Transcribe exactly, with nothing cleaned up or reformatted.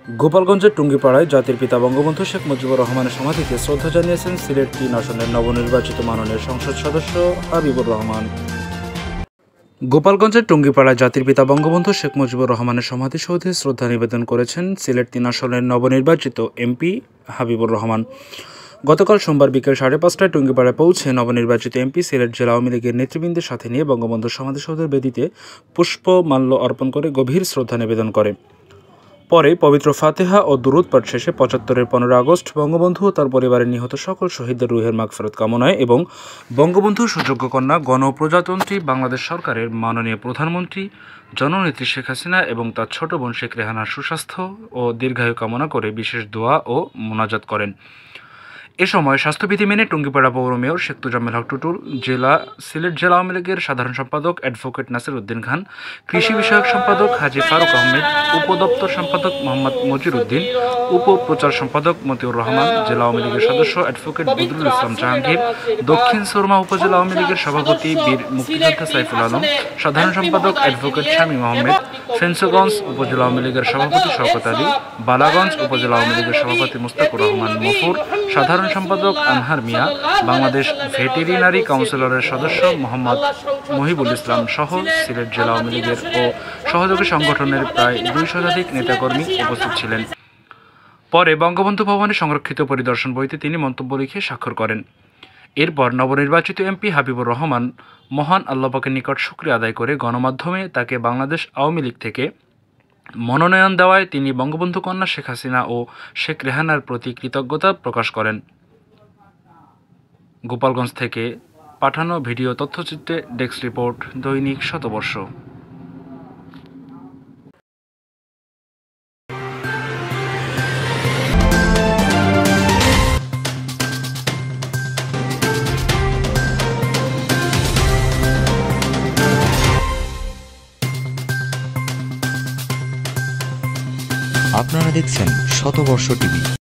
গোপালগঞ্জের টুঙ্গিপাড়ায় জাতির পিতা বঙ্গবন্ধু শেখ মুজিবুর রহমানের সমাধিতে শ্রদ্ধা জানিয়েছেন সিলেট তিন আসনের নবনির্বাচিত মাননীয় সংসদ সদস্য হাবিবুর রহমান। গোপালগঞ্জের টুঙ্গিপাড়ায় জাতির পিতা বঙ্গবন্ধু শেখ মুজিবুর রহমানের সমাধিসৌধে শ্রদ্ধা নিবেদন করেছেন সিলেট তিন আসনের নবনির্বাচিত এমপি হাবিবুর রহমান। গতকাল সোমবার বিকেল সাড়ে পাঁচটায় টুঙ্গিপাড়ায় পৌঁছে নবনির্বাচিত এমপি সিলেট জেলা আওয়ামী লীগের নেতৃবৃন্দের সাথে নিয়ে বঙ্গবন্ধুর সমাধিসৌধের বেদিতে পুষ্পমাল্য অর্পণ করে গভীর শ্রদ্ধা নিবেদন করে। পরে পবিত্র ফাতেহা ও দুরূদ পাঠ শেষে পঁচাত্তরের পনেরো আগস্ট বঙ্গবন্ধু ও তার পরিবারের নিহত সকল শহীদদের রুহের মাগফিরাত কামনায় এবং বঙ্গবন্ধুর সুযোগ্য কন্যা গণপ্রজাতন্ত্রী বাংলাদেশ সরকারের মাননীয় প্রধানমন্ত্রী জননেত্রী শেখ হাসিনা এবং তার ছোট বোন শেখ রেহানার সুস্বাস্থ্য ও দীর্ঘায়ু কামনা করে বিশেষ দোয়া ও মোনাজাত করেন। এ সময় স্বাস্থ্যবিধি মেনে টুঙ্গিপাড়া পৌর মেয়র শেখ তোজাম্মেল হক টুটুল, জেলা সিলেট জেলা আওয়ামী লীগের সাধারণ সম্পাদক অ্যাডভোকেট নাসির উদ্দিন খান, কৃষি বিষয়ক সম্পাদক হাজী ফারুক আহমেদ, উপদপ্তর সম্পাদক মোহাম্মদ মজির উদ্দিন, উপপ্রচার সম্পাদক মতিউর রহমান, জেলা আওয়ামী লীগের সদস্য অ্যাডভোকেট বদরুল ইসলাম জাহাঙ্গীর, দক্ষিণ সুরমা উপজেলা আওয়ামী লীগের সভাপতি বীর মুক্তিযোদ্ধা সাইফুল আলম, সাধারণ সম্পাদক অ্যাডভোকেট শামীম আহমেদ, ফেন্সগঞ্জ উপজেলা আওয়ামী লীগের সভাপতি শওকত আলী, বালাগঞ্জ উপজেলা আওয়ামী লীগের সভাপতি মুস্তাকুর রহমান মফুর, সাধারণ সম্পাদক আনহার মিয়া, বাংলাদেশ ভেটেরিনারি কাউন্সিলরের সদস্য মোহাম্মদ মহিবুল ইসলাম সহ সিলেট জেলা আওয়ামী লীগের ও সহযোগী সংগঠনের প্রায় দুই শতাধিক নেতাকর্মী উপস্থিত ছিলেন। পরে বঙ্গবন্ধু ভবনে সংরক্ষিত পরিদর্শন বইতে তিনি মন্তব্য লিখে স্বাক্ষর করেন। এরপর নবনির্বাচিত এমপি হাবিবুর রহমান মহান আল্লাহ পাকের নিকট শুকরিয়া আদায় করে গণমাধ্যমে তাকে বাংলাদেশ আওয়ামী লীগ থেকে মনোনয়ন দেওয়ায় তিনি বঙ্গবন্ধু কন্যা শেখ হাসিনা ও শেখ রেহানার প্রতি কৃতজ্ঞতা প্রকাশ করেন। গোপালগঞ্জ থেকে পাঠানো ভিডিও তথ্যচিত্রে ডেস্ক রিপোর্ট, দৈনিক শতবর্ষ। আপনারা দেখছেন শতবর্ষ টিভি।